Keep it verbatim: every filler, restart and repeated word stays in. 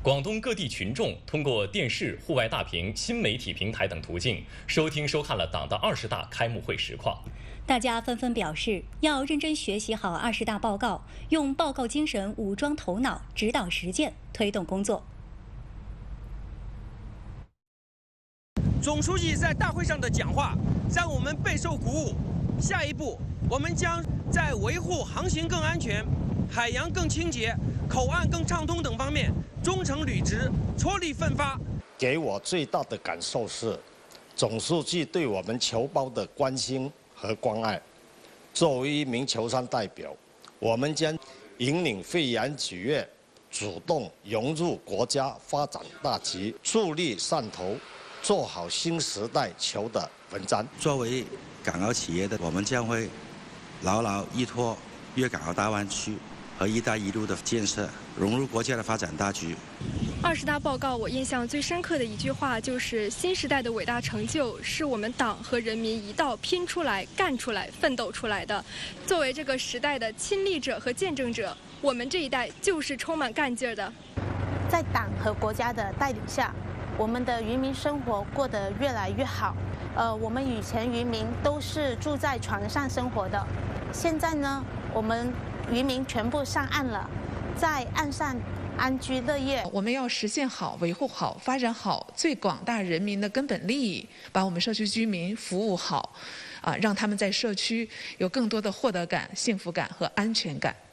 广东各地群众通过电视、户外大屏、新媒体平台等途径收听收看了党的二十大开幕会实况。 大家纷纷表示要认真学习好二十大报告，用报告精神武装头脑，指导实践，推动工作。 总书记在大会上的讲话让我们备受鼓舞。下一步，我们将在维护航行更安全、海洋更清洁、口岸更畅通等方面忠诚履职，踔厉奋发。 给我最大的感受是，总书记对我们侨胞的关心和关爱。作为一名侨商代表，我们将引领肺炎举粤，主动融入国家发展大局，助力汕头做好新时代侨的文章。 作为港澳企业的，我们将会牢牢依托粤港澳大湾区和“一带一路”的建设，融入国家的发展大局。 二十大报告，我印象最深刻的一句话就是：“新时代的伟大成就是我们党和人民一道拼出来、干出来、奋斗出来的。”作为这个时代的亲历者和见证者，我们这一代就是充满干劲儿的。 在党和国家的带领下，我们的渔民生活过得越来越好。呃，我们以前渔民都是住在船上生活的，现在呢，我们渔民全部上岸了，在岸上安居乐业。 我们要实现好、维护好、发展好最广大人民的根本利益，把我们社区居民服务好，啊，让他们在社区有更多的获得感、幸福感和安全感。